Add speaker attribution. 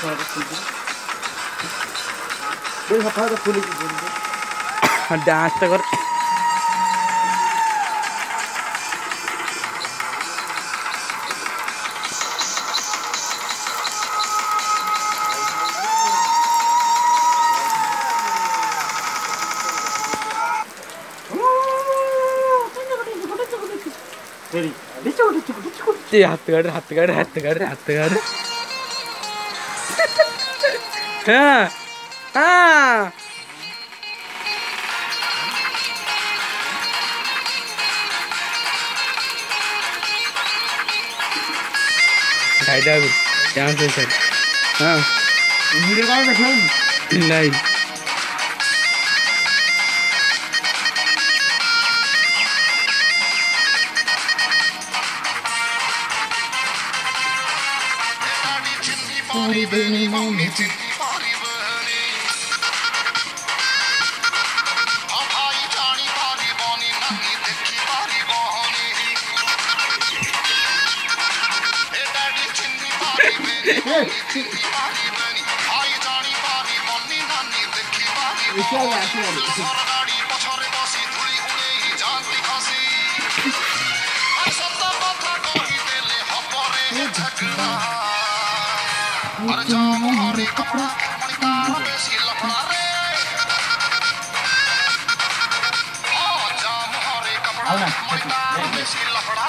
Speaker 1: dance तो कर हाथ हाँ हाँ हाँ नहीं
Speaker 2: पारी बहनी मम्मी चिट्ठी पारी बहनी भाई जानी पारी बहनी नानी देखी पारी बहनी डैडी चिन्नी पारी बहनी मम्मी चिट्ठी पारी बहनी भाई जानी पारी बहनी नानी देखी पारी बहनी गाड़ी पछरे बसी धुली उड़े ही जानती खसी सत कथा कही देले हपरे झगड़ा अरे जाम हरे कपड़ा मणिकार बेसी लफड़ा रे जाम हरे कपड़ा मणिकार बेसी लफड़ा